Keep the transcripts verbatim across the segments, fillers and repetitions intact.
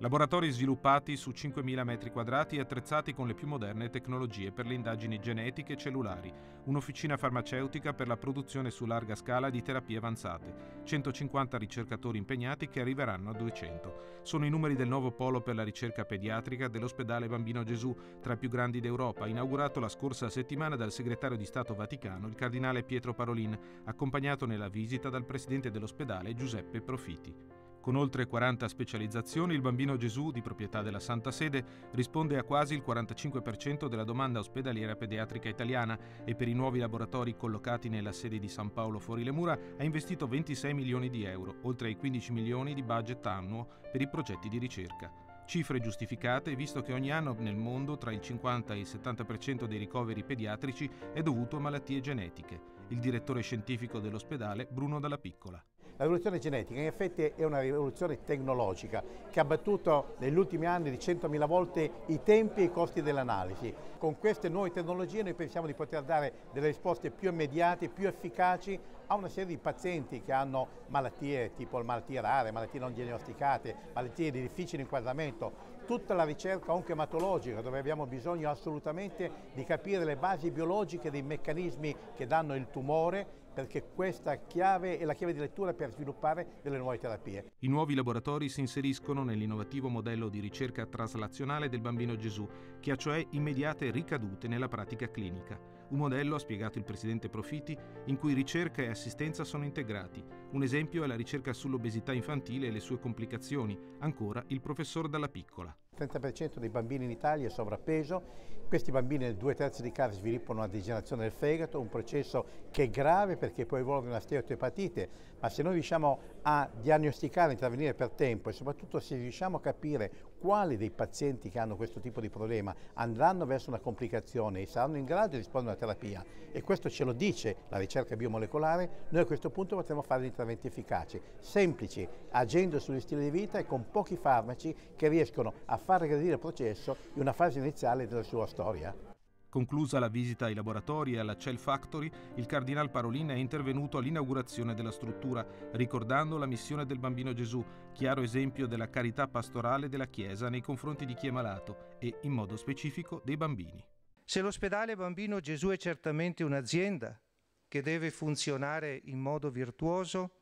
Laboratori sviluppati su cinquemila metri quadrati e attrezzati con le più moderne tecnologie per le indagini genetiche e cellulari, un'officina farmaceutica per la produzione su larga scala di terapie avanzate, centocinquanta ricercatori impegnati che arriveranno a duecento. Sono i numeri del nuovo polo per la ricerca pediatrica dell'ospedale Bambino Gesù, tra i più grandi d'Europa, inaugurato la scorsa settimana dal segretario di Stato Vaticano, il cardinale Pietro Parolin, accompagnato nella visita dal presidente dell'ospedale Giuseppe Profiti. Con oltre quaranta specializzazioni, il Bambino Gesù, di proprietà della Santa Sede, risponde a quasi il quarantacinque per cento della domanda ospedaliera pediatrica italiana e per i nuovi laboratori collocati nella sede di San Paolo fuori le mura ha investito ventisei milioni di euro, oltre ai quindici milioni di budget annuo per i progetti di ricerca. Cifre giustificate visto che ogni anno nel mondo tra il cinquanta e il settanta per cento dei ricoveri pediatrici è dovuto a malattie genetiche. Il direttore scientifico dell'ospedale, Bruno Dalla Piccola. La rivoluzione genetica in effetti è una rivoluzione tecnologica che ha battuto negli ultimi anni di centomila volte i tempi e i costi dell'analisi. Con queste nuove tecnologie noi pensiamo di poter dare delle risposte più immediate, più efficaci a una serie di pazienti che hanno malattie tipo malattie rare, malattie non diagnosticate, malattie di difficile inquadramento. Tutta la ricerca oncoematologica dove abbiamo bisogno assolutamente di capire le basi biologiche dei meccanismi che danno il tumore, perché questa chiave è la chiave di lettura per sviluppare delle nuove terapie. I nuovi laboratori si inseriscono nell'innovativo modello di ricerca traslazionale del Bambino Gesù, che ha cioè immediate ricadute nella pratica clinica. Un modello, ha spiegato il presidente Profiti, in cui ricerca e assistenza sono integrati. Un esempio è la ricerca sull'obesità infantile e le sue complicazioni. Ancora il professor Dalla Piccola. Il trenta per cento dei bambini in Italia è sovrappeso, questi bambini nel due terzi dei casi sviluppano una degenerazione del fegato, un processo che è grave perché poi evolve una steatoepatite, ma se noi riusciamo a diagnosticare, intervenire per tempo e soprattutto se riusciamo a capire quali dei pazienti che hanno questo tipo di problema andranno verso una complicazione e saranno in grado di rispondere a una terapia, e questo ce lo dice la ricerca biomolecolare, noi a questo punto potremo fare degli interventi efficaci, semplici, agendo sugli stili di vita e con pochi farmaci che riescono a far regredire il processo in una fase iniziale della sua storia. Conclusa la visita ai laboratori e alla Cell Factory, il cardinal Parolin è intervenuto all'inaugurazione della struttura, ricordando la missione del Bambino Gesù, chiaro esempio della carità pastorale della Chiesa nei confronti di chi è malato e, in modo specifico, dei bambini. Se l'ospedale Bambino Gesù è certamente un'azienda che deve funzionare in modo virtuoso,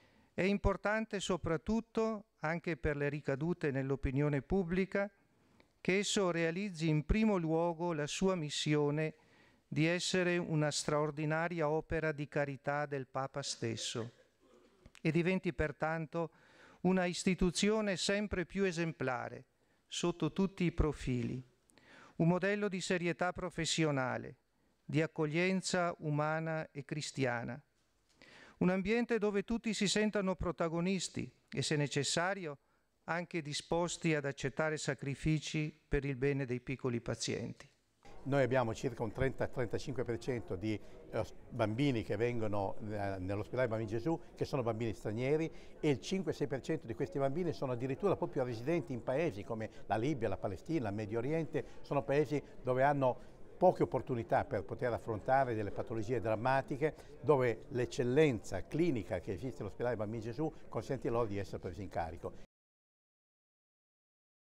è importante soprattutto, anche per le ricadute nell'opinione pubblica, che esso realizzi in primo luogo la sua missione di essere una straordinaria opera di carità del Papa stesso e diventi pertanto una istituzione sempre più esemplare sotto tutti i profili, un modello di serietà professionale, di accoglienza umana e cristiana, un ambiente dove tutti si sentano protagonisti e, se necessario, anche disposti ad accettare sacrifici per il bene dei piccoli pazienti. Noi abbiamo circa un trenta trentacinque per cento di eh, bambini che vengono eh, nell'ospedale Bambino Gesù che sono bambini stranieri, e il cinque sei per cento di questi bambini sono addirittura proprio residenti in paesi come la Libia, la Palestina, il Medio Oriente, sono paesi dove hanno poche opportunità per poter affrontare delle patologie drammatiche, dove l'eccellenza clinica che esiste all'ospedale Bambino Gesù consente loro di essere presi in carico.